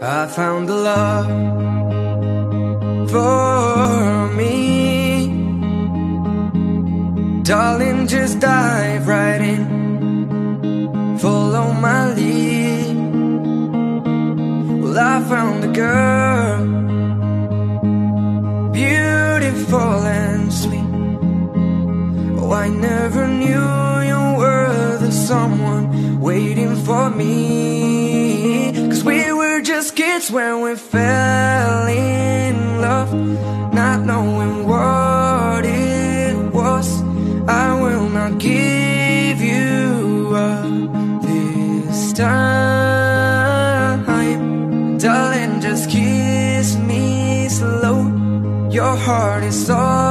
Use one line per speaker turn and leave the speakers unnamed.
I found the love for me. Darling, just dive right in, follow my lead. Well, I found a girl, beautiful and sweet. Oh, I never knew you were the someone waiting for me. 'Cause we were just kids when we fell in love, not knowing what it was. I will not give you up this time. Darling, just kiss me slow. Your heart is all